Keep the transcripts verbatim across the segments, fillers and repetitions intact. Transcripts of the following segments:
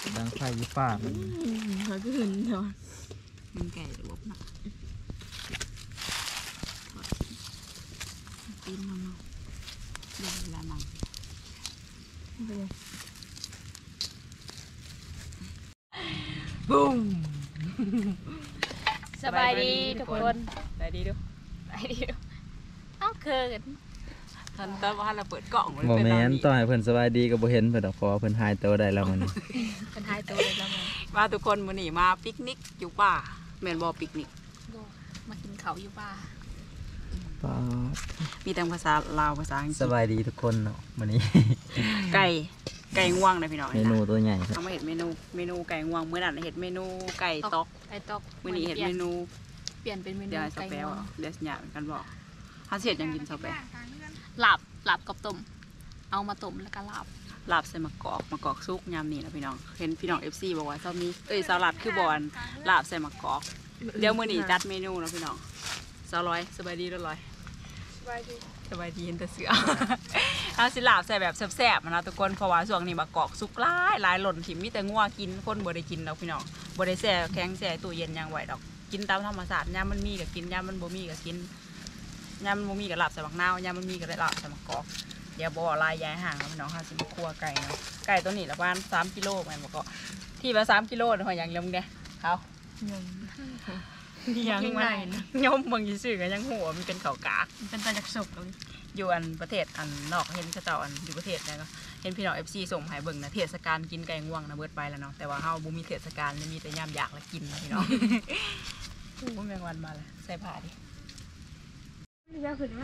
ดังไฟยี่ป้ามันเขาก็หึนเถอะมันแก่หรือว่าหนักกินมันเนาะเดี๋ยวเวลานั่งบุ้มสบายดีทุกคนสบายดีดูสบายดีเอ้าเคินทันตอนว่าเราเปิดกล่องบ่แม่นต้องให้เพิ่นสบายดีก็บ่เห็นเพิ่นดอกพอเพิ่นหายตัวได้แล้วมันเพิ่นหายตัวได้แล้วมั้งว่าทุกคนมื้อนี้มาปิกนิกอยู่ป่าแม่นบ่ปิกนิกบ่มากินข้าวอยู่ป่าป้ามีทั้งภาษาลาวภาษาอังกฤษสบายดีทุกคนเนาะมื้อนี้ไก่ไก่ง่วงนะพี่น้องเมนูตัวใหญ่ครับเอามาเห็ดเมนูเมนูไก่ง่วงมื้อนั้นเห็ดเมนูไก่ตอกไก่ตอกมื้อนี้เห็ดเมนูเปลี่ยนเป็นเมนูไก่ง่วงเดี๋ยวสัญญากันบอกเฮาสิเฮ็ดหยังกินซะไปลาบลาบกับต้มเอามาต้มแล้วก็ลาบลาบใส่มะกอกมะกอกซุกยามนี้นะพี่น้องเห็นพี่น้อง เอฟ ซี บอกว่าชอบนี้เอ้ยสลัดคือบอนลาบใส่มะกอกเดี๋ยวมื้อนี้จัดเมนูนะพี่น้องสาวร้อยสบายดีร้อยสบายดีสบายดีเห็นแต่เสือเอาสิลาบใส่แบบแซ่บๆนะทุกคนเพราะว่าช่วงนี้มะกอกซุกหลายหลายหล่นถิ่มมีแต่งัวกินคนบ่ได้กินดอกพี่น้องบ่ได้แช่แข็งแช่ตู้เย็นยังไหวดอกกินตามธรรมชาติยามมันมีก็กินยามมันบ่มีก็กินยามมันบ่มีก็ลาบใส่บักนาวยามมันมีก็ได้ลาบใส่มะกอกเดี๋ยวบ่ลายยายห่างพี่น้องค่ะสิมาคั่วไก่เนาะไก่ตัวนี้ละประมาณสามกิโลแม่นบ่ก็ที่ว่าสามกิโลเนาะอย่างเรื่องเด้เอายังไงยมบางทีสื่อกันยังหัวมันเป็นเขากากเป็นตาจักศกเลยอยู่อันประเทศอันนอกเห็นกระเจ้าอันอยู่ประเทศไหนก็เห็นพี่น้อง เอฟ ซี ส่งให้เบิ่งนะเทศกาลกินไก่ง่วงนะเบิดไปแล้วเนาะแต่ว่าเฮาบ่มีเทศกาลมีแต่ยามอยากแล้วกินพี่น้องบ่แมงวันมาเลยใส่ผ้าดิยาขึ้นมั้ย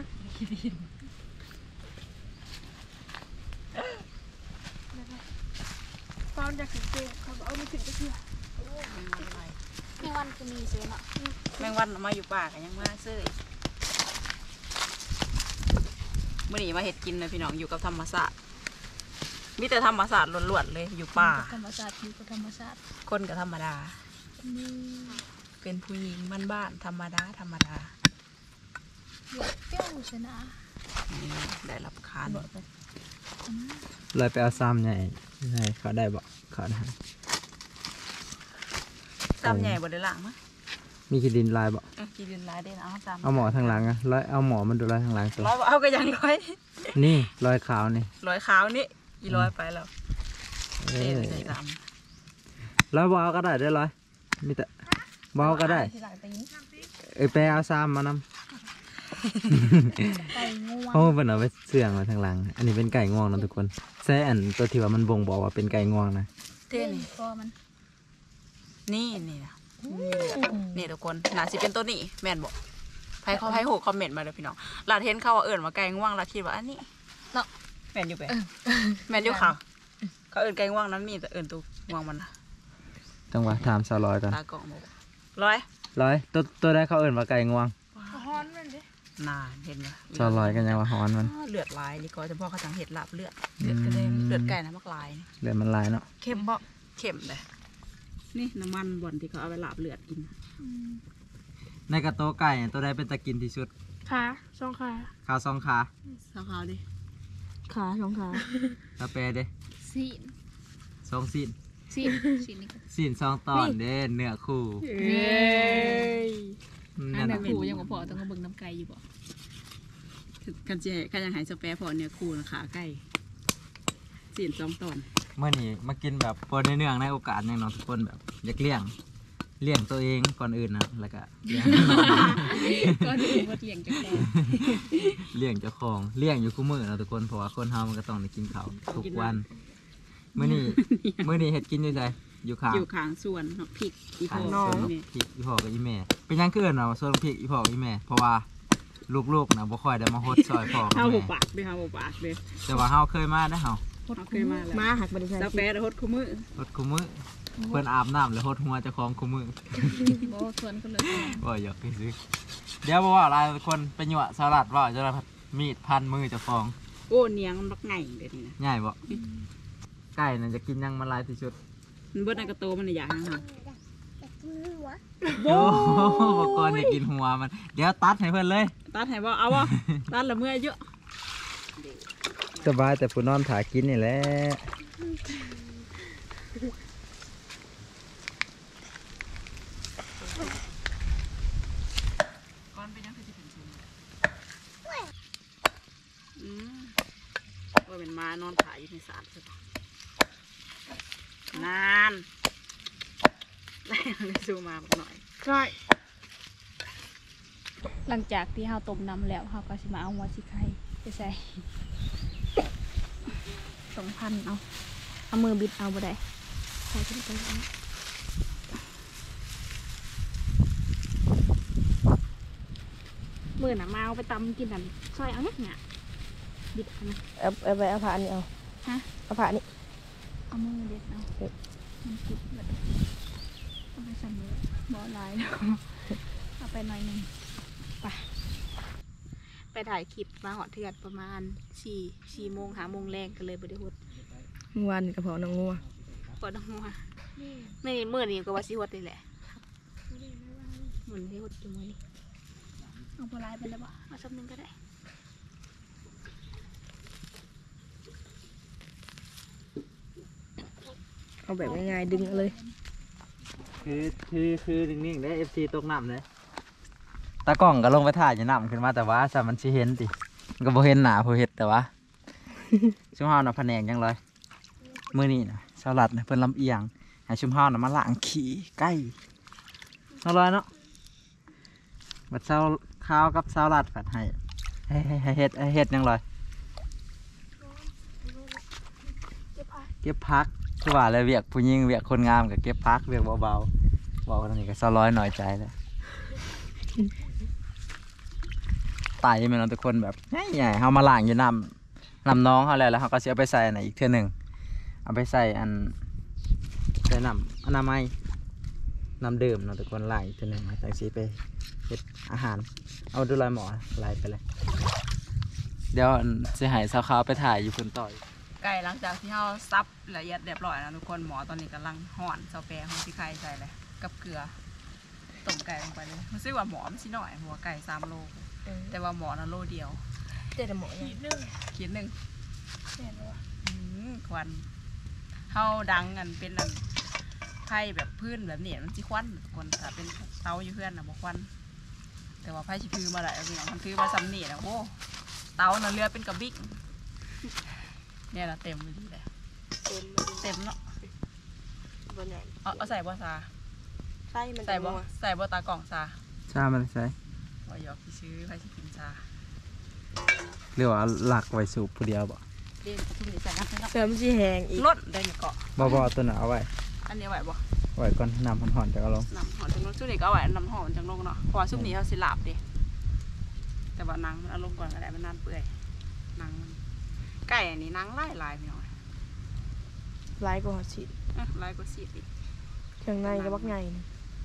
ตอนจะขึ้นเตะเขาเอาไม่ขึ้นจะเชื่อแมงวันก็มีซื้อเนาะแมงวันมาอยู่ป่ากันยังมาซื้อเมื่อนี้มาเห็ดกินนะพี่น้องอยู่กับธรรมชาติมีแต่ธรรมชาติล้วนๆเลยอยู่ป่าธรรมชาติอยู่กับธรรมชาติคนกับธรรมดาเป็นผู้หญิงบ้านๆธรรมดาธรรมดาเปรี้ยวชนะได้รับคานเลยไปเอาซ้ำใหญ่ใช่เขาได้บอกเขาได้ซ้ำใหญ่บนได้หลังมั้ยมีขีดินลายบอกขีดินลายได้เอาซ้ำเอาหมอทางหลังอะร้อยเอาหมอมันดูร้อยทางหลังตัวร้อยเอาก็ยังร้อยนี่ร้อยขาวนี่ร้อยขาวนี่อีร้อยไปแล้วเอ๊ะใส่ซ้ำร้อยบอลก็ได้ได้ร้อยมีแต่บอลก็ได้เออไปเอาซ้ำมานำไก่ง่วงเขาเป็นเอาไปเสื่องมาทางหลังอันนี้เป็นไก่ง่วงนะทุกคนแซ่อันตัวที่ว่ามันบ่งบอกว่าเป็นไก่ง่วงนะเท่นี่ก็มันนี่นี่นะนี่ทุกคนน่าสิเป็นตัวนี้แม่นบอกใครเขาให้โหคอมเมนต์มาเลยพี่น้องลาเทนเขาว่าเอิ่นว่าไก่ง่วงลาคิดว่าอันนี้เนาะแม่นอยู่ไปแม่นอยู่เขาเขาเอิ่นไก่ง่วงนั้นมีแต่เอิ่นตัวง่วงมันนะจังหวะถามสาวร้อยกันตากล่องบอกร้อยร้อยตัวตัวได้เขาเอิ่นว่าไก่ง่วงฮ้อนมันดิน่าเห็นไหมสาวร้อยกันยังว่าฮ้อนมันเลือดลายนี่ก็จะพ่อเขาจังเห็ดลาบเลือดเลือดก็เลยเลือดไก่นะมักลายเลือดมันลายเนาะเข้มบ่เข้มเลยนี่น้ำมันบ่อนที่เขาเอาไปลาบเลือดกินในกระโตไก่ตัวใดเป็นตะกินที่สุดขาสองขาขาสองขาสองขาดิขาสองขาตาเปเด้ซีนสองซีนซีนซีนนี่ซีนสองตอนเด้เนื้อคู่เย้อันเนื้อคู่ยังบ่พอต้องมาเบิ่งน้ำไก่อยู่บ่กันเจ๊กันยังหายสเปรย์พอเนื้อคู่ขาไก่ซีนสองตอนเมื่อนี้มากินแบบปนในเนื่องในโอกาสในน้องทุกคนแบบอยากเลี้ยงเลี้ยงตัวเองก่อนอื่นนะแล้วก็เลี้ยงก่อนอื่นว่าเลี้ยงเจ้าของเลี้ยงเจ้าของเลี้ยงอยู่คู่มือนะทุกคนเพราะว่าคนเฮามันก็ต้องได้กินข้าวทุกวันเมื่อนี้เมื่อนี้เห็ดกินอยู่ใจอยู่ข้างอยู่ข้างส่วนพริกอีพ่อน้องพริกอีพ่อกับอีแม่เป็นยังคือเนาะส่วนพริกอีพ่อกับอีแม่เพราะว่าลูกๆนะบ่ค่อยได้มาฮดซอยพ่อกับแม่เฮาบ่ปากเด้อเฮาบ่ปากเด้อแต่ว่าเฮาเคยมาได้เฮาเคยมาแล้วมาหักบริษัทสเปรย์ฮดคู่มือฮดคู่มือเพิ่นอาบน้ำแล้วฮดหัวเจ้าของคู่มือบ่ชวนกันเลยบ่อยากไปซื้อเดี๋ยวบ่ว่าหลายคนไปหยั่วสลัดว่าจะได้มีดพันมือเจ้าของโอ้เนียงมันบักไงเด้อนี่นะใหญ่บ่ไก่น่ะจะกินยังมันลายที่สุดมันเบิดในกระโตมันอยากฮะโอ้บ่ก่อนอยากกินหัวมันเดี๋ยวตัดให้เพิ่นเลยตัดให้บ่เอาบ่ตัดละเมื่อเยอะสบายแต่ผู้นอนถ่ากินนี่แหละานอนถ่ายอยู่ในศาลใช่ปะนานได้เลยซูมาหน่อยใช่หลังจากที่เราต้มน้ำแล้วเราก็สิมาเอาหัวสิไข่ไปใส่สองพันเอาเอามือบิดเอาบ่ได้ใส่ขึ้นไปแล้วมือหนามาเอาไปตำกินนั่นซอยเอาเนี่ยเนี่ยบิดเอานะเอาเอาไปเอาผ้านี่เอาฮะเอาผ้านี่เอามือเด็ดเอามันคิดแบบเอาไปใส่มือบ่ลายแล้วเอาไปหน่อยหนึงไปไปถ่ายคลิปมาหอดเถื่อนประมาณสี่สี่โมงหาโมงแรงกันเลยบริหดเมื่อวานนี่กระเพาะน้องงัวกดน้องมัวไม่นี่มือนี่ก็ว่าสิหดนี่แหละเหมือนที่หดอยู่มือนี่เอาปลายไปแล้วบ่เอาสักนึงก็ได้เอาแบบง่ายๆดึงเอาเลยคือคือคือนิ่งๆได้ เอฟ ซี ตกน้ำเลยตากล้องก็ลงไปถ่ายอยู่น้ำขึ้นมาแต่ว่าสามันสิเห็นติมันก็บ่เห็นหนาผู้เฮ็ดแต่ว่า ชุมเฮาน่ะแผนกยังเลยมื้อนี้น่ะสลัดน่ะเพิ่นลำเอียงให้ชุมเฮาน่ะมาล้างขี้ไก่เอาเลยเนาะบัดเช้าข้าวกับสลัดผัดให้ให้ให้ให้เฮ็ดให้เฮ็ดยังเลยเก็บผักคือว่าแล้วเวียกผู้หญิงเวียกคนงามก็เก็บผักเวียกเบาๆบอกว่าตอนนี้ก็เศร้าร้อยหน่อยใจแล้ว ไตมันเราทุกคนแบบใหญ่ๆเขามาล้างอยู่น้ำน้ำน้องเขาแล้วแล้วเขาก็เสียไปใส่ในอีกเท่าหนึ่งเอาไปใส่อันใส่น้ำอนามัยน้ำดื่มเราทุกคนล้างอีกเท่าหนึ่งจากสีไปเฮ็ดอาหารเอาดูลายหมอลายไปเลยเดี๋ยวจะหายสาวขาวไปถ่ายอยู่คนต่อยไก่หลังจากที่เราซับละเอียดเรียบร้อยแล้วทุกคนหมอตอนนี้กำลังห่อนเซาแปรของที่ไข่ใส่เลยกับเกลือต้มไก่ลงไปเลยรู้สึกว่าหมอมันสิหน่อยหัวไก่สามโลแต่ว่าหมอน่ะโลเดียวเจ๊ดหมอยังขีดหนึ่งอืมควันเฮาดังกันเป็นอันไผ่แบบพื้นแบบนี้มันสิควันทุกคนถ้าเป็นเตาอยู่เพื่อนนะบ่ควันแต่ว่าไผ่สิถือมาได้เอาพี่น้องมันถือมาซ้ำนี่นะโอ้เตาน่ะเรือเป็นกระบิกเนี่ยนะเต็มเลยเลยเต็มเนาะบนใหญ่เอาเอาใส่บ่ซาไส้มันใส่จะบ่งัวใส่บ่ตากล่องซาชามันใส่ว่าหยอกที่ซื้อไผ่สิกินซาเรียกว่าหลักไว้สูบผู้เดียวบ่เรียนกระทุ่มใส่น้ำใส่น้เสริมสีแหงอีกำรถได้ในเกาะบ่บ่ตัวหนาเอาไว้อันนี้ไหวบ่ไว้ก่อนน้ำห่อนๆจะเอาลงน้ำหอมจังลงช่วงนี้ก็เอาไหวน้ำหอมจังลงเนาะเพราะว่าช่วงนี้เขาสิลาบดิแต่ว่านังมันเอาลงก่อนก็ได้มันนานเปื่อยนังมันไก่อันนี้นังไล่ลายพี่น้อยลายก็หอฉีดอ่ะลายก็สีดิเครื่องในก็บักใหญ่นี่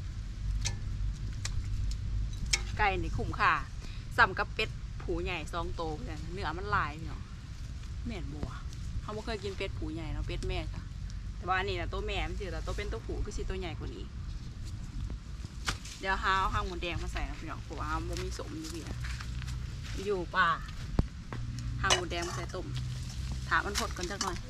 ไก่นี่คุ้มค่าซ้ำกับเป็ดผูใหญ่สองโตแต่เนื้อมันลายพี่น้องแม่นบัวเขาไม่เคยกินเป็ดผูใหญ่เนาะเป็ดแม่จ้ะแต่ว่าอันนี้นะตัวแม่มันสิแต่ตัวเป็นตัวผูก็สิตัวใหญ่กว่านี้เดี๋ยวหาเอาห้างหมูแดงมาใส่นะพี่น้องเพราะว่าห้างมันมีสมอยู่พี่นะอยู่ป่าห้างหมูแดงมาใส่ต้มถามมันพดกันจักหน่อย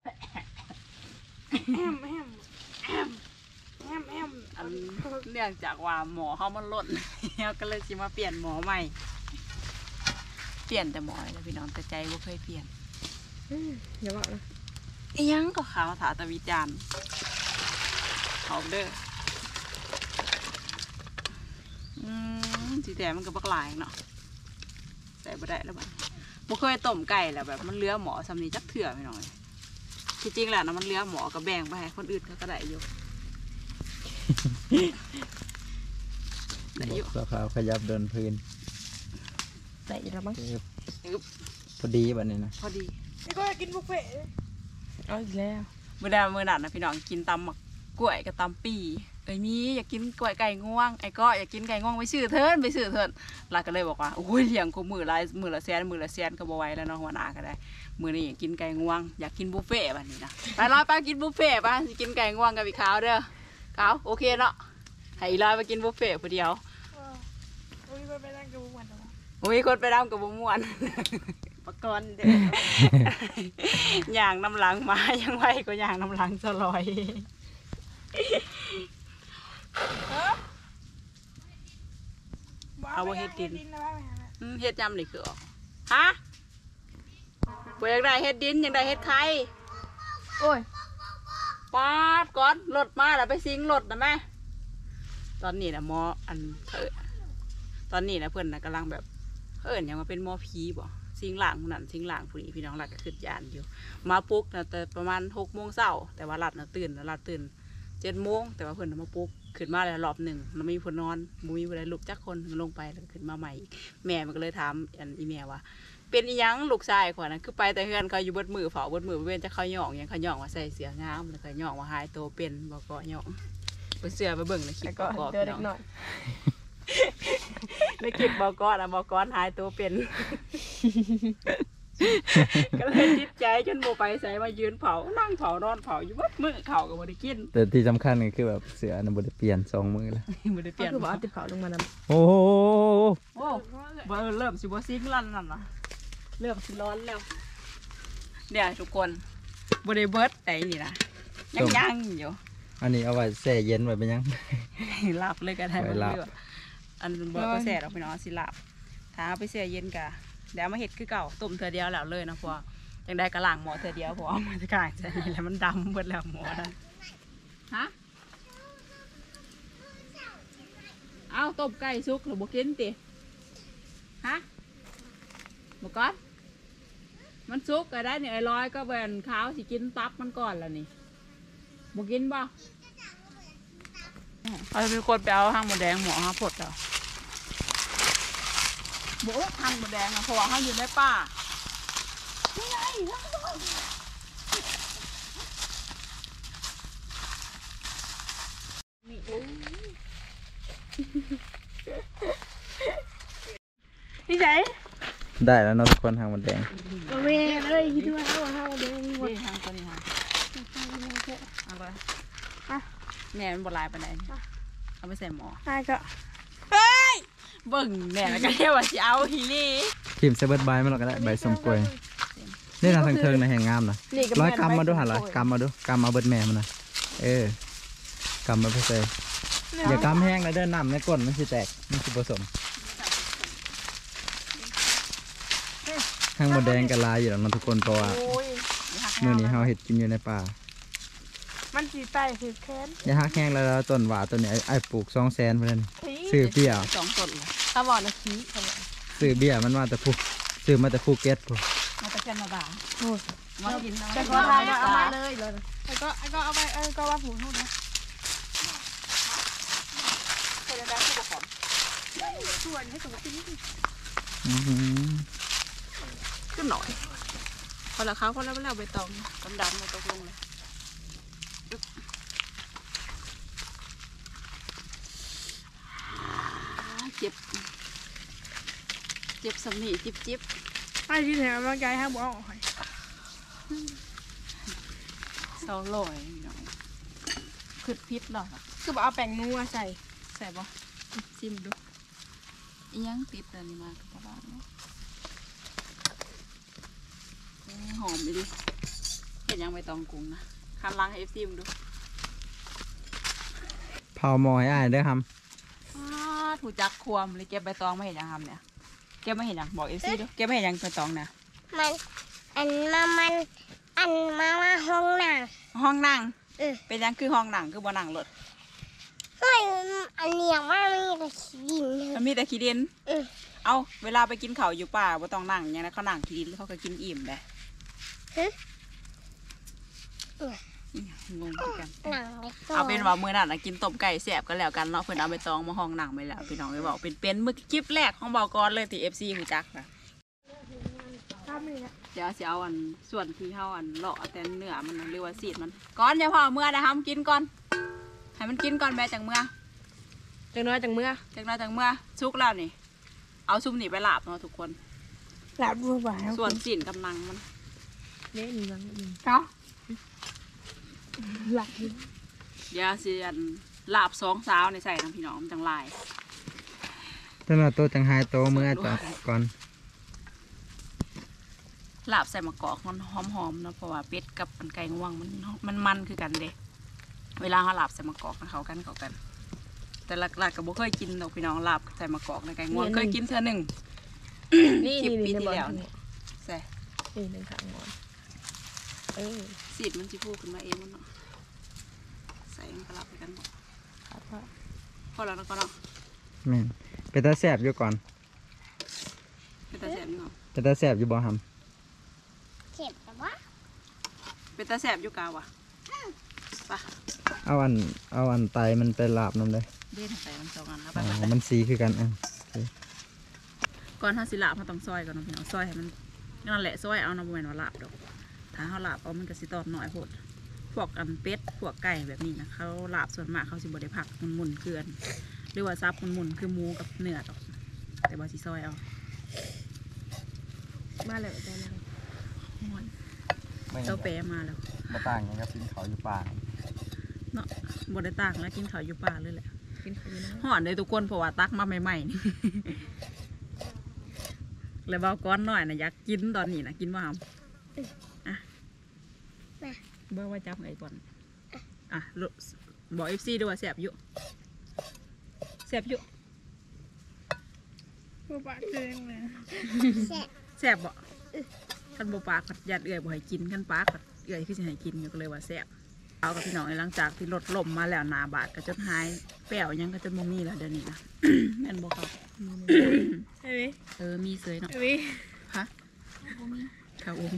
แฮมแฮมแฮมแฮมแฮมอันเนื่องจากว่าหมอเขามันล่น เราก็เลยสิมาเปลี่ยนหมอใหม่ เปลี่ยนแต่หมอเลยพี่น้องแต่ใจว่าเคยเปลี่ยนอย่าบอกนะอียังก็ข่าวถาตะวิจารณ์เอาเด้ออืมสีแดงมันก็บักหลายเนาะใส่บ่ได้แล้วบ้างบ่เคยต้มไก่แล้วแบบมันเลื้อหมอสำนีจักเถื่อพี่น้องที่จริงแหละนะมันเลื้อหมอกับแบ่งไปให้คนอื่นเขาก็ได้อยู่ได้อยู่สาวขาวขยับเดินพื้นไหนแล้วมั้งพอดีแบบนี้นะพอดีนี่ก็อยากกินบุฟเฟ่ต์เอาอีกแล้วเมื่อใดเมื่อนั้นนะพี่น้องกินตำหมักกล้วยกับตำปีเอ้ยมีอยากกินกล้วยไก่ง่วงไอ้ก็อยากกินไก่ง่วงไปซื้อเถินไปซื้อเถินลาก็เลยบอกว่าโอ้ยเลี้ยงกูมือละมือละแสนมือละแสนก็บ่ไหวแล้วเนาะหัวหน้าก็ได้มือนี้อยากกินไก่ง่วงอยากกินบุฟเฟ่ต์แบบนี้นะไปรอไปกินบุฟเฟ่ต์ป่ะสิกินไก่ง่วงกับอีขาวเด้อขาวโอเคเนาะให้อีลอยไปกินบุฟเฟ่ต์ผู้เดียวโอ้ยไปนั่งกับบุฟเฟ่ต์โอ้ยคนไปดำกับบ่ม่วน ปกรณ์เด้อย่างน้ำหลังมายังไวก็อย่างน้ำหลังสลอยเอาว่าเฮ็ดดินอืมเฮ็ดยำนี่คือออกฮะบ่อยากได้เฮ็ดดินอยากได้เฮ็ดไข่โอ้ยปาดก่อนรถมาแล้วไปซิงรถนะแม่ตอนนี้นะหมออันเออตอนนี้นะเพื่อนนะกำลังแบบเอิญยังมาเป็นหมอผีบ่ซิงหลังนั่นซิงหลังผู้นี้พี่น้องหลัดก็ขึ้นยานอยู่มาปลุ๊กนะแต่ประมาณหกโมงเช้าแต่ว่าหลัดนะตื่นหลัดตื่นเจ็ดโมงแต่ว่าเพื่อนนะมาปลุ๊กขึ้นมาแล้วรอบหนึ่งมันมีคนนอนมุ้ยอะไรลุกจักคนมันลงไปแล้วขึ้นมาใหม่อีกแม่มันก็เลยถามอันอีแม่ว่าเป็นอีหยังลูกชายขวานะคือไปแต่เฮือนเขาอยู่บดมือเฝ้าบดมือเว้นจะเขาหย่องยังเขาหย่องว่าใส่เสื้องามแล้วเขาหย่องว่าหายโตเป็นบอกก็หย่องไปเสื้อไปเบิ่งในคลิแต่ปก็บอกเจอเด็กหน่อยในคลิปบอกก็นะบอกก็หายโตเป็น ก็เลยติดใจจนโมไปใส่มายืนเผานั่งเผานอนเผาอยู่บดมือเขาก็บ่ได้กินแต่ที่สำคัญก็คือแบบเสือน่ะบ่ได้เปลี่ยนสองมือแล้วบ่ได้เปก็ลี่ยนคือบอกเอาติดเขาลงมานโอ้โหโอ้เบอร์เริ่มสิบ่ซิงลั่นนั่นนะเริ่มสิร้อนแล้วเนี่ยทุกคนบ่ได้เบิดไอ้นี่นะยังยังอยู่อันนี้เอาไว้แช่เย็นไว้เป็นยังหลับเลยก็ได้ไว้บ่หลับเลือกอันบ่ไปแซ่ดอกพี่น้องสิหลับถ้าเอาไปแช่เย็นกะเดี๋ยวมาเฮ็ดคือเก่าต้มเทื่อเดียวแล้วเลยนะเพราะว่าจังได้กะล้างหม้อเทื่อเดียวเพราะว่ามันจะกลายใจแล้วมันดำเบิดแล้วหม้อนั้นฮะเอาต้มไก่สุกหรือบ่กินติฮะบ่ก่อนมันสุกก็ได้เนี่ยไอ้ร้อยก็แบนขาวสิกินตับมันก่อนแล้วนี่บ่กินบ่เอาเป็นคนไปเอาห้างหมูแดงหมูห้าผดเหรอหมูห้างหมูแดงอะเพราะว่าห้างอยู่ในป่านี่ไงนี่ใจได้แล้วเนาะทุกคนทางมันแดงเว้ยเลยคิดว่าเอาเอาเดี๋ยวมีหมดนี่ทางตัวนี้ฮะเอาไปแม่มันบลายไปไหนเอาไปใส่หม้ออ่ะก็เฮ้ยเบิ่งแม่แล้วก็เรียกว่าสิเอาฮีนี่ทีมเซเบิร์ตใบมันเราก็ได้ใบสมกล้วยนี่นะทางเทิงนะแห่งงามนะนี่ก็ร้อยแนกำมาดูหันละไปกำมาดูกำมาเบิดแม่มันนะเออกำมาไปใส่อย่ากำแห้งนะเดินน้ำในก้นมันสิแตกมันสิผสมข้างหมดแดงกับลายอยู่แล้วเนาะทุกคนเพราะว่าโอ้ยมื้อนี้เฮาเฮ็ดกินอยู่ในป่ามันสีไตคือแค้นอย่าฮักแห้งแล้วต้นหว่าต้นนี้ไอ้ไอ้ปลูกสองแสนเพิ่นซื้อเบี้ยสองต้นเลยตาบอดนะขี้เขาบอกซื้อเบี้ยมันมาแต่ภูซื้อมาแต่ภูเก็ตพุ่นมาตะแคงมาบ่าโอ้ยมากินนะแต่ก็ทายเอามาเลยเลยไอ้ก็ไอ้ก็เอาไปไอ้ก็ว่าผูกเท่านั้น ส่วนให้สมมตินี่อื้อหือขึ้นหน่อยพอละเขาพอแล้วแล้วใบตองดำดำมาตกลงเลยเจ็บเจ็บสำนีจิบจิบไอ้ที่แถมร่างกายห้ามบอกเอาหอยเศร้าลอยพี่น้องขึ้นพิษหรอคือบอกเอาแป้งนัวใส่ใส่บ่ชิมดูอีหยังติดอันนี้มากระบาดเนาะหอมไปดิเห็นยังใบตองกุ้งนะคันล้างให้เอฟซีมดูเผาหมอยอ้ายเด้อครับอ้าถูจักควมเลยเก็บใบตองไม่เห็นยังทำเนี่ยเก็บไม่เห็นยังบอกเอฟซีดูเก็บไม่เห็นยังใบตองเนี่ยมันอันมามันอันมามาห้องหนังห้องนั่งเออเป็นยังคือห้องนั่งคือบ่นั่งรถเฮ้ยอันเนี้ยว่ามีแต่ขี้ดินมันมีแต่ขี้ดินเออเอาเวลาไปกินข้าวอยู่ป่าบ่ต้องนั่งอย่างนั้นเขานั่งขี้ดินแล้วเขาก็กินอิ่มเลยฮะงงเหมือนกันหนังเล็กเอาเป็นว่ามื้อนั้นน่ะกินต้มไก่แซ่บกันแล้วกันเนาะเพิ่นเอาไปตองมาห้องนั่งไปแล้วพี่น้องไปบอกเป็นเป็นมื้อคลิปแรกของเบากรเลยที่ เอฟ ซี ฮู้จักค่ะข้ามเลยนะเดี๋ยวสิเอาอันส่วนที่เฮาอันเลาะแต่เนื้อมันน่ะหรือว่าซีดมันก่อนอย่าพอเมื่อได้ห้ามกินก่อนให้มันกินก่อนแม่จังเมื่อจังน้อยจังเมื่อจังน้อยจังเมื่อสุกแล้วนี่ เอาซุ่มนี่ไปลาบเนาะทุกคนหลับบัวบ่ายส่วนสีนกำลังมันเล่นนังนี่เนาะหลับเดี๋ยวสิอันลาบสองสาวในใส่น้ำพี่น้องมันจังลายต้นว่าโตจังหายโตมือจ้ะก่อนลาบใส่มะกอกมันหอมๆเนาะเพราะว่าเป็ดกับอันไก่ง่วงมันมันมันคือกันเด้เวลาเขาลาบใส่มะกอกนะเขากันเขากัน แต่หลักๆก็บ่เคยกินดอกพี่น้องลาบใส่มะกอกในไก่ง่วงเคยกินเทื่อหนึ่งนี่คลิปนี่ปีนี่ที่บอลแล้วนี่ใส่นี่หนึ่งขางงอนเออสีดมันสิพูขึ้นมาเองมันเนาะใส่มันกระลับไปกันบ่ครับพ่อพอแล้วแล้วก็เนาะแม่นเป็นตาแซ่บอยู่ก่อนเป็นตาแสบอยู่เนาะเป็นตาแซ่บอยู่บ่หำเจ็บแต่ว่าเป็นตาแสบอยู่กาวะไปเอาอันเอาอันไตมันไปลาบนำเลยเด่นใส่มันสองอันแล้วไปอ๋ไปอมันสีคือกันอ่ะก่อนทำสิลาบเราต้องซอยก่อนเนาะพี่น้องซอยให้มันนั่นแหละซอยเอาน้ำมันว่าลาบดอกถ้าเขาลาบเอามันก็สิตอนหน่อยโพดพวกอันเป็ดพวกไก่แบบนี้นะเขาลาบส่วนมากเขาสิบ่ได้ผักมันมุนๆเกลือนหรือว่าซับมันมุนๆคือหมูกับเนื้อดอกแต่ว่าสิซอยเอามาเลยอาจารย์เจ้าแปรมาแล้วบ่ต่างกันกับกินเขาอยู่ป่าเนาะบไดต่างแล้วกินข้าวอยู่ป่าเลยแหละกินข้าวอยู่นะห่อนเลยทุกคนเพราะว่าตักมาใหม่ๆนี่ เลยเบาก้อนหน่อยนะอยากกินตอนนี้นะกินว่าหำอ่ะเบอร์ว่าจับไอ้ก่อนอ่ะลุบอกเอฟซีด้วยว่าแสบอยู่แสบอยู่ผู้ปากเกินเลยแสบบ่คันบ่ปากขัดยัดเอื่อยบ่ให้กินคันปากขัดเอื่อยคือสิให้กินอยู่ก็เลยว่าแสบเอากับพี่น้องหลังจากที่รถล่มมาแล้วหนาบาดก็จนหายแป้วยังก็จนบ่มีแล้วเดี๋ยวนี้นะ แม่นบ่ครับเฮ้ยเออมีเสยเนาะเฮ้ยฮะข้าวอม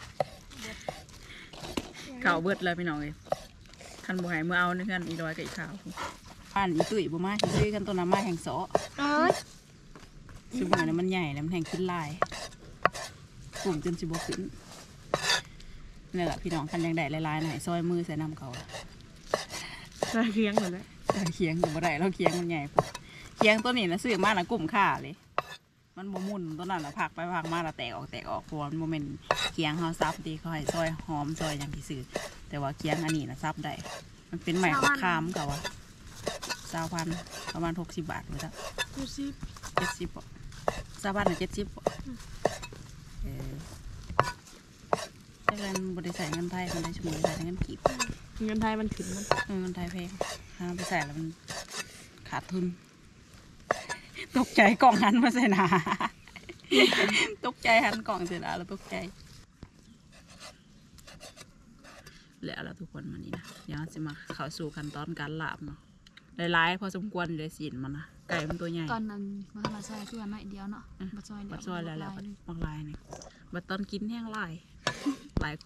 ข้าวเบิดเลยพี่น้องเลยคันบ่ใหายเมื่อเอาในเพื่อนอีร้อยกับอีข้าวอ่านอีตุ้ยบ่มาซื้อกันตัวน้ำมาแห่งโสอ๋อซึ่งมันน่ะมันใหญ่แล้วมันแห่งขึ้นลายกลุ่มจนสิบ่ขึ้นนี่แหละพี่น้องคันยังได้หลายๆหน่อยซอยมือใส่น้ำเขาเราเคียงเลยนะแต่เคียงอยู่บ่ได้เราเคียงมันใหญ่ปุ๊บเคียงตัวนี้นะซื้อมาน่ะกลุ่มค่าเลย มันบ่มุนตัวนั้นน่ะผักไปผักมาแล้วแตกออกแตกออกเพราะว่ามันบ่แม่นเคียงเฮาซับดีเขาให้ซอยหอมซอยอย่างที่ซื้อแต่ว่าเคียงอันนี้น่ะซับได้มันเป็นใหม่ของคามเขาว่าสาวพันประมาณหกสิบบาทเลยจ้ะดูสิเจ็ดสิบป่ะสาวพันน่ะเจ็ดสิบป่ะเออแต่เงินบริษัทเงินไทยมันได้ชั่วโมงได้เงินกีบเงินไทยมันขึ้นมันเออเงินไทยแพงถ้าไปใส่แล้วมันขาดทุน ตกใจกล่องหันมาใส่หนา ตกใจหันกล่องใส่หนาแล้วตกใจแล้วแล้วทุกคนมานี่นะเดี๋ยวจะมาเข้าสู่ขั้นตอนการลาบเนาะหลายๆพอสมควรเลยสินมันนะไก่มันตัวใหญ่ตอนนั้นมามาซอยคือว่าน้อยเดียวเนาะมาซอยบัดซอยแล้วแล้วบางลายนี่บัดตอนกินแห้งลาย หลายคน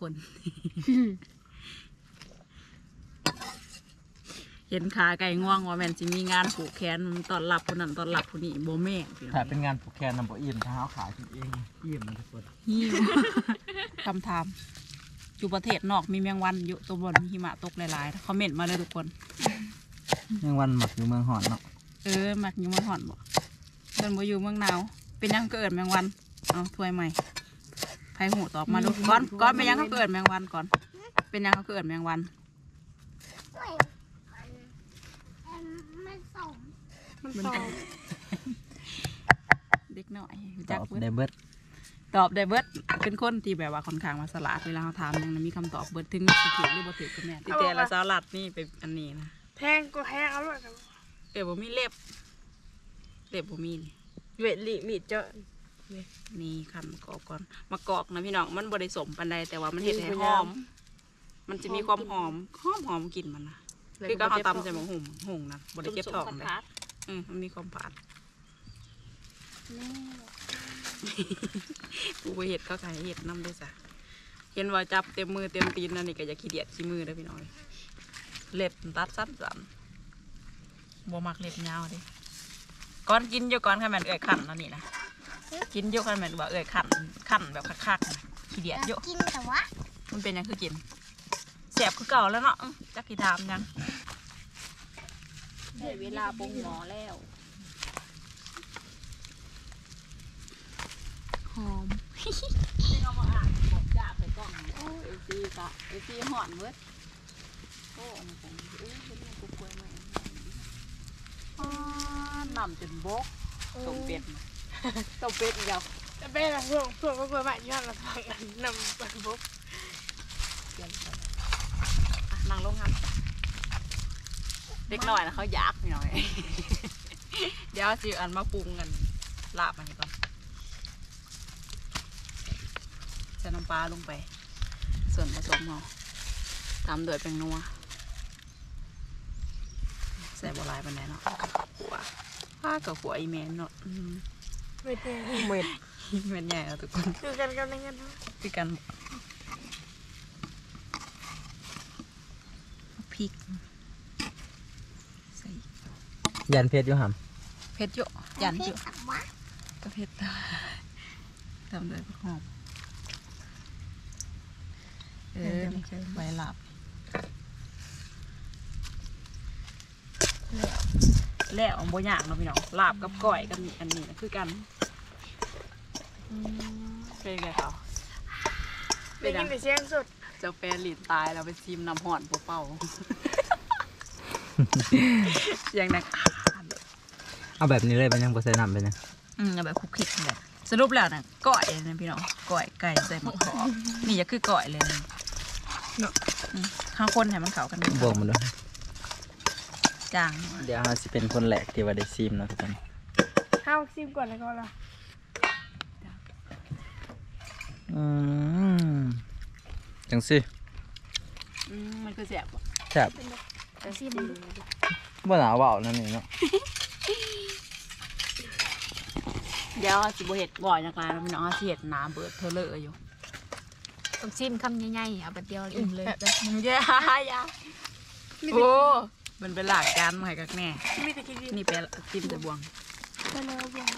เห็นขาไก่ง่วงว่าแม่นสิมีงานผูกแขนตอนหลับคนนั้นตอนหลับคนนี้โบแม่พี่น้องถ้าเป็นงานผูกแขนนำบ่อิ่มถ้าเฮาขายกินเองอิ่มนะทุกคนหิว คำถามอยู่ประเทศนอกมีแมงวันอยู่ตัวบนหิมะตกหลายๆคอมเมนต์มาเลยทุกคนยังวันหมักอยู่เมืองหอนเนาะเออมักอยู่เมืองหอนบ่เดินบ่อยู่เมืองหนาวเป็นยังก็เอิดแมงวันเอาถ้วยใหม่ไผหูตอบมาลูกก่อนก่อนเป็นยังเขาเกิดแมงวันก่อน เป็นยังเขาเกิดแมงวันมันส่งมันสองเด็กหน่อยรู้ตจักอบเบิดได้เบิดตอบได้เบิดเป็นคนที่แบบว่าค่อนข้างมาสลัดเวลาเขาถามยังมีคำตอบเบิดถึงสิถูกหรือบ่ถูกก็แม่นที่แต่ละสลัดนี่เป็นอันนี้นะแทงก็แทงเอาเลยกันเออบ่มีเล็บเล็บบ่มีนี่เวทลิมีดเจาะนี่คันมะกอกก่อนมะกอกนะพี่น้องมันบริสมปันใดแต่ว่ามันเห็ดให้หอม มันจะมีความหอมหอมหอมกลิ่นมันนะคือก็เขาตำใส่หมูหุ่มหุ่งนะบริเก็บทองเลยอืมมันมีความผาดกูไปเห็ดก็ไก่เห็ดน้ำด้วยจ้ะเห็นว่าจับเต็มมือเต็มตีนนั่นนี่ก็อย่าขี้เดียดขี้มือเด้อพี่น้องเล็บตัดสั้นสั้นบัวมักเล็บยาวดิก่อนกินอยู่ก่อนค่ะแม่นเอ่ยขันนั่นนี่นะกินเยอะกันเหมือนว่าเอ่ยขันขันแบบคักๆนะขี้เดียดเยอะกินแต่ว่ามันเป็นยังคือกินแสบคือเก่าแล้วเนาะจักกี่ทามยังได้เวลาปรุงหมอแล้วหอมเอามาอ่านบอกจ่าใส่กล่องโอ้เอซีกะเอซีหอนเว้ยโอ้อันนี้ผมเอ้ยเป็นยังกุ๊กกล้วยไหมอ๋อนำจนบกต้มเป็ดต้มเป็ดอีกแล้วแต่เป็นอะไรช่วงช่วงก็เกิดแบบย้อนละพังอันนำไปบุ๊กนั่งลงครับเด็กหน่อยนะเขาอยากหน่อย เดี๋ยวสิอันมาปรุงกันลาบมันก่อนส่น้ำปลาลงไปส่วนผสมเนาะตามด้วยแป้งนัวใส่บัวลายไปไหนเนาะขัวผ้ากับขัวอีเมนเนาะเม็ดใหญ่เม็ดเม็ดใหญ่แล้วทุกคนคือกันกันในเงินคือกันพริกใส่ยันเพชรอยู่หเผ็ดเยอะยันเยอะก็เผ็ดตาทำด้วยหอมเออใบหลับแล้วบ่ยากเนาะพี่น้องลาบกับก้อยกันอันนี้นะคือกันเป็นไงเขาได้ยินแต่เสียงสดเจ้าแปรหลีดตายเราไปชิมน้ำห่อนปัวเป่าเสียงดังำเอาแบบนี้เลยมันยังบ่ใส่น้ำไปนะอืมเอาแบบคลุกคลิกเลยสรุปแล้วนะก้อยนะพี่น้องก้อยไก่ใส่มะขามนี่จะคือก้อยเลยนะอืมข้างคนให้มันเข้ากันบวกมันด้วยจางเดี๋ยวเราสิเป็นคนแหลกที่ว่าได้ซิมเนาะทุกคนข้าวซิมก่อนแล้วก็ละอืมจังสิอืมมันคือแซ่บแซ่บซิมบ่หนาวเบานั่นนี่เนาะเดี๋ยวสิบเห็ดบ่อยจากร้านพี่น้องเอาสิเห็ดน้ำเบิดเธอเลอะอยู่ต้องซิมคำใหญ่ๆเอาบัดเดียวอิ่มเลยเย้ยาโอ้มันเป็นหลักการมาให้กับแม่มีแต่กินนี่เป็นจิ้มแต่บวงก็เลยบวง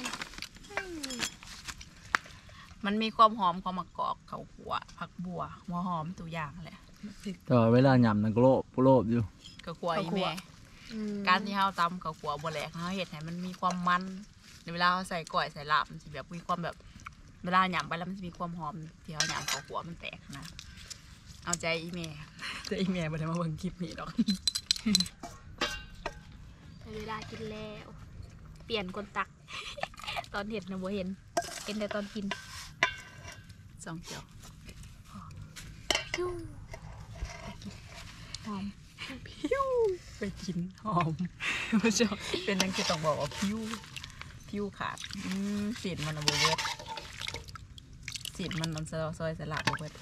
มันมีความหอมความมะกอกเขาหัวผักบัวหัวหอมตัวอย่างแหละแต่ว่าเวลาหยำนั่นก็โลภโลภอยู่ก็ขัวอีแม่การที่เฮาตำกับขัวบัวแหลกเฮาเห็ดให้มันมีความมันในเวลาเฮาใส่ก้อยใส่ลาบมันสิแบบมีความแบบเวลาหยำไปแล้วมันจะมีความหอมที่เฮาหยำกับขัวมันแตกนะเอาใจอีแม่แต่อีแม่บ่ได้มาเบิ่งคลิปนี้ดอกเวลากินแล้ว เปลี่ยนคนตัก ตอนเห็ดนะบ่เห็นเห็นแต่ตอนกินสองเจียวพิ้วหอมพิ้วไปกินหอมผู้ชมเป็นนังคือต้องบอกว่าพิ้วพิ้วขาดอืมสีดมันอะโบเบิร์ดสีดมันมันซอยซอยสลับโบเบิร์ด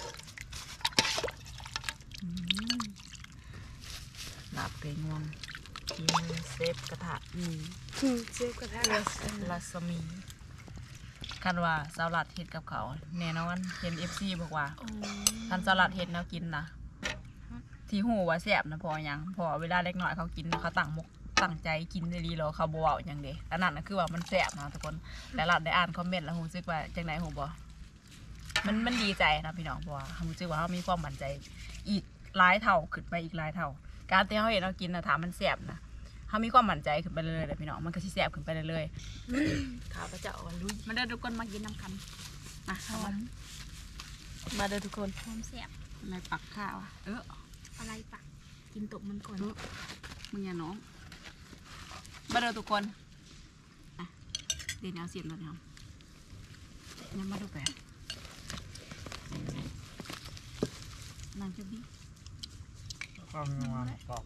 อืมลาบไก่งวงกินเซฟกระทะนี่เซฟกระทะลัสมีคันว่าสลัดเห็ดกับเขาแน่นอนเห็นเอฟซีบอกว่าคันสลัดเห็ดแนวกินนะที่หูว่าแซ่บนะพอยังพอเวลาเล็กน้อยเขากินเขาตั้งมกตั้งใจกินดีๆแล้วเขาบวาอย่างเดียอันนั้นนะคือว่ามันแซ่บนะทุกคนแต่เราได้อ่านคอมเมนต์แล้วหูซึกว่าจังไหนหูบอมันมันดีใจนะพี่น้องเพราะว่าหูซึกว่าเขามีความมั่นใจอีกหลายเท่าขึ้นไปอีกหลายเท่าการที่เขาเห็นเรากินนะถามมันแซ่บนะเขามีความมั่นใจขึ้นไปเรื่อยๆเลยพี่น้องมันก็สิแซ่บขึ้นไปเรื่อยๆข้าวพระเจ้าวันลุยมาเด้อทุกคนมากินน้ำกันมาเข้ามามาเด้อทุกคนหอมแซ่บในปักข้าวอะเอออะไรปะกินตกมันก่อนมึงอย่าน้องมาเด้อทุกคนอ่ะเดี๋ยวเอาเสียงตัวนี้ครับยังมาดูแปะนั่งจะดีความนัวกรอบ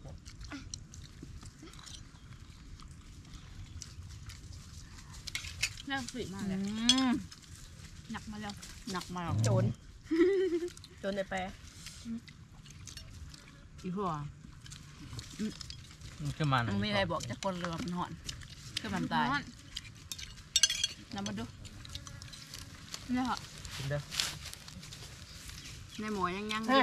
เริ่มสุดมากอืเลยมหนักมาแล้วหนักมากโจรโจรในแปรอีหัวมันคือมันมันมีอะไรบอกจะคนเรือมันหอนคือมันตายน้ำมาดูเนี่ยเหรอกินเด้อในหมอยังยังเลย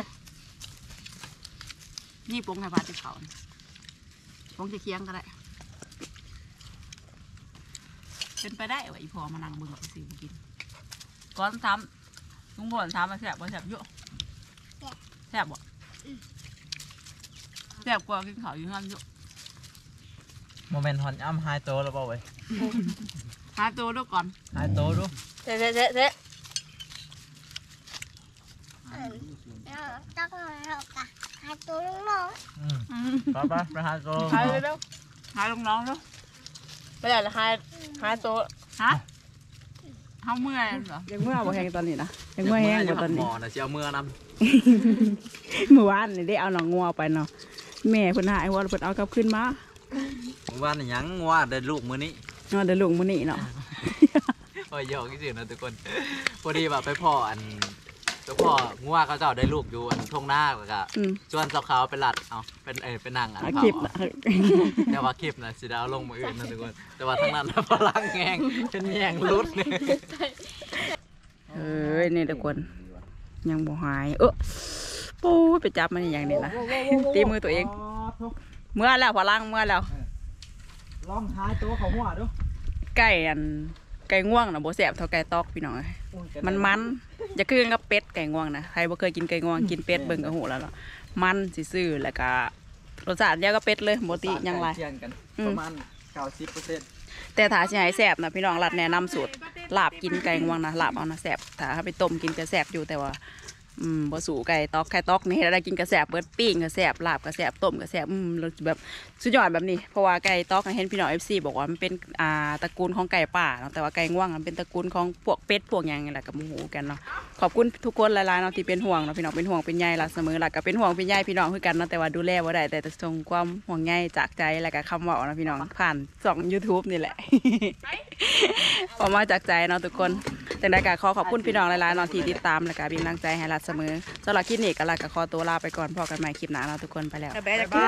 นี่ปรุงให้ปลาติเขาปรุงจะเคียงก็ได้เป็นไปได้ว่าอีพอมานั่งเบิ่งกับซื้อมากินก่อนทำลุงพลทำมาแซ่บบ่แซ่บเยอะแซ่บบ่แซ่บกว่ากินข้าวอยู่งั้นเยอะโมเมนต์ฮอนอ้ำไฮโตแล้วเปล่าเว้ยหาตัวด้วยก่อนไฮโตดูเจ๊เจ๊เจ๊เจ๊ต้องเรากะหาตัวน้องอืมไปไปไปไฮโตหายเลยแล้วหาลูกน้องด้วยไปไหนละหายหายโตฮะเขาเมื่อยเหรอยังเมื่อบ่แห้งตอนนี้นะยังเมื่อแห้งกว่าตอนหมนี้อนะเชียวเมื่อนเมื่อวานนี่ได้เอาหนังงัวไปเนาะแม่เพิ่นหายว่าเพิ่นเอากลับขึ้นมาำเมื่อวานนี่ยังงัวได้ลูกมื้อนี้เนาะเดี๋ยวลุงมื้อนี้เนาะโอ้ยหยอกที่สุดนะทุกคนพอดีแบบไปพ่ออันแล้วพองัวเขาเจ้าได้ลูกอยู่อันทงหน้าแล้วก็อืมชวนสาวขาวไปหลัดเอาเป็นเออเป็นนางอ่ะอาเผาคลิปเอานะแต่ว่าคลิปนะสิดาวลงมืออื่นนะทุกคนแต่ว่าทั้งนั้นพลังแงงเป็นแยงรุดเนี่ยเอ้ยนี่ทุกคนยังบ่หายเออปูยไปจับมันอย่างนี้นะตีมือตัวเอง เมื่อแล้วพลังเมื่อแล้วลองหายตัวเขาหัวดูไก่อันไก่ง่วงนะโบแสบเท่าไก่ตอกพี่น้องมันมันจะคือกับเป็ดไก่ง่วงนะใครบ่เคยกินไก่ง่วงกินเป็ดเบิ่งก็หูแล้วเนาะมันซื่อๆแล้วก็รสชาติเดียวกับเป็ดเลยโบติหยังไรเทียงกันอืมประมาณเก้าสิบเปอร์เซ็นต์แต่ถ้าสิให้แสบนะพี่น้องรัดแนะนำสูตรลาบกินไก่ง่วงนะลาบเอานะแสบถ้าไปต้มกินก็แสบอยู่แต่ว่าอืมบ่สู่ไก่ตอกไก่ตอกนี่ได้กินกระแสบเบิดปิ้งกระแสบลาบกระแสบต้มกระแสบอืมรสแบบสุดยอดแบบนี้เพราะว่าไก่ตอกเห็นพี่น้อง เอฟ ซี บอกว่ามันเป็นอ่าตระกูลของไก่ป่าเนาะแต่ว่าไก่ง่วงมันเป็นตระกูลของพวกเป็ดพวกหยังนี่แหละกับหมูกันเนาะขอบคุณทุกคนหลายๆเนาะที่เป็นห่วงเนาะพี่น้องเป็นห่วงเป็นใยรักเสมอหลักก็เป็นห่วงเป็นใยพี่น้องคือกันเนาะแต่ว่าดูแลบ่ได้แต่จะส่งความห่วงใยจากใจแล้วก็คำเว้าเนาะพี่น้องผ่านช่อง YouTube นี่แหละ ออกมาจากใจเนาะทุกคนแต่ได้ก็ขอขอบคุณพี่น้องหลายๆเนาะที่ติดตามและก็เป็นกำลังใจให้รัดเสมอสำหรับคลิปนี้ก็ลาก็ขอตัวลาไปก่อนพอกันใหม่คลิปหน้าเนาะทุกคนไปแล้วบ๊ายบาย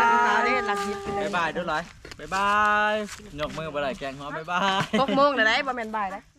บ๊ายบายด้วยไรบ๊ายบายยกมือไปเลยแกงหัวบ๊ายบายหกโมงเลยได้บ่แม่นบ่ายแล้ว